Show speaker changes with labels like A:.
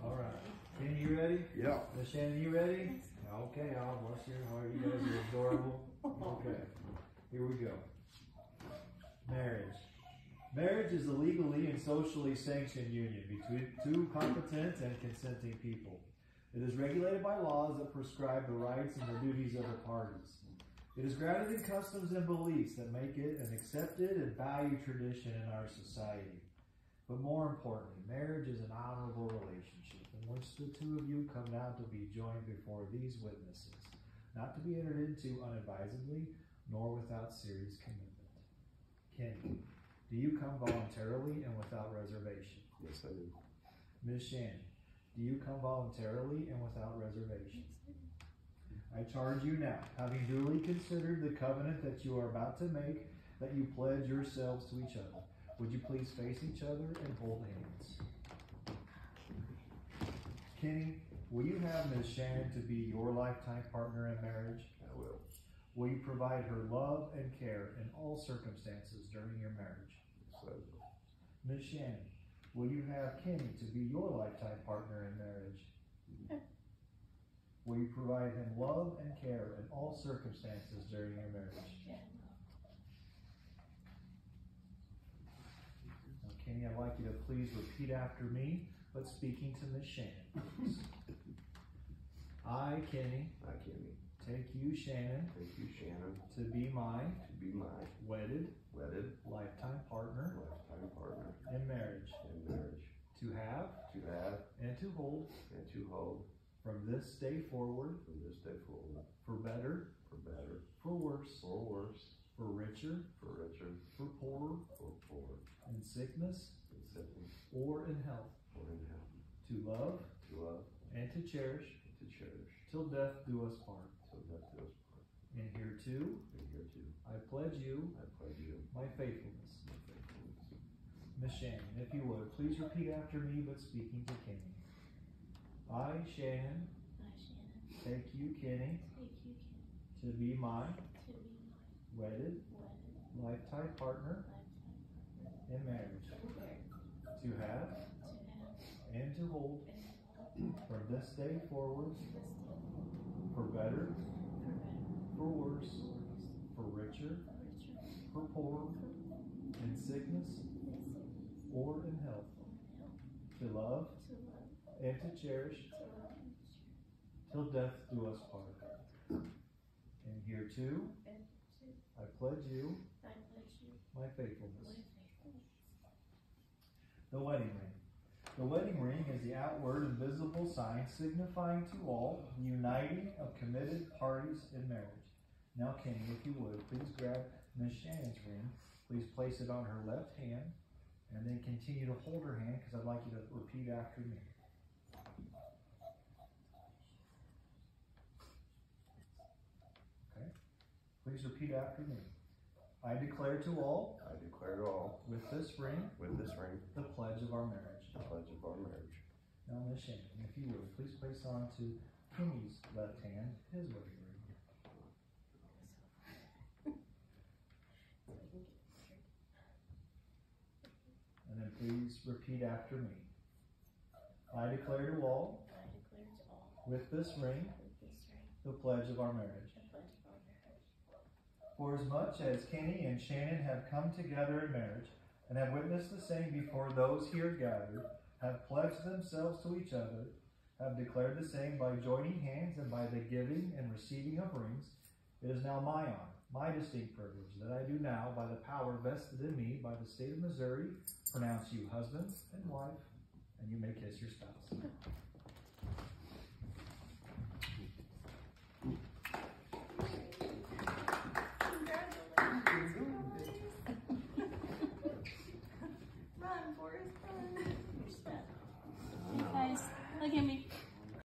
A: All right. Kenny, you ready?
B: Yeah.
A: Miss Shannon, you ready? Okay, I'll bless your heart. You guys are adorable. Okay. Here we go. Marriage. Marriage is a legally and socially sanctioned union between two competent and consenting people. It is regulated by laws that prescribe the rights and the duties of the parties. It is grounded in customs and beliefs that make it an accepted and valued tradition in our society. But more importantly, marriage is an honorable relationship in which the two of you come down to be joined before these witnesses, not to be entered into unadvisedly, nor without serious commitment. Kenny, do you come voluntarily and without reservation?
B: Yes, I do.
A: Ms. Shannon, do you come voluntarily and without reservation? I charge you now, having duly considered the covenant that you are about to make, that you pledge yourselves to each other. Would you please face each other and hold hands? Kenny, will you have Ms. Shannon to be your lifetime partner in marriage?
B: I will.
A: Will you provide her love and care in all circumstances during your marriage?
B: Yes, I will.
A: Ms. Shannon, will you have Kenny to be your lifetime partner in marriage? Will you provide him love and care in all circumstances during your marriage? Now, Kenny, I'd like you to please repeat after me, but speaking to Ms. Shannon. I, Kenny, take you, Shannon, to be my wedded lifetime partner in marriage, to have and to hold from this day forward, for better, for worse, for richer, for poorer, in sickness or in health, to love and to cherish till death do us part. And hereto I pledge you my faithfulness. Miss Shannon, if you would, please repeat after me, but speaking to Kenny. I, Shannon, take you, Kenny, to be my wedded lifetime partner in marriage, to have and to hold from this day forward, for better, for worse, for richer, for poorer, in sickness or in health, to love and to cherish till death do us part. And hereto I pledge you my faithfulness. The wedding ring. The wedding ring is the outward and visible sign signifying to all the uniting of committed parties in marriage. Now, Kenny, if you would, please grab Miss Shannon's ring. Please place it on her left hand, and then continue to hold her hand, because I'd like you to repeat after me. Okay? Please repeat after me. I declare to all, with this ring, the pledge of our marriage. Now, Miss Shannon, if you would, please place on to Kenny's left hand his wedding ring. And then please repeat after me. I declare to all, with this ring, the pledge of our marriage. For as much as Kenny and Shannon have come together in marriage, and have witnessed the same before those here gathered, have pledged themselves to each other, have declared the same by joining hands and by the giving and receiving of rings, it is now my honor, my distinct privilege, that I do now, by the power vested in me by the state of Missouri, pronounce you husband and wife, and you may kiss your spouse.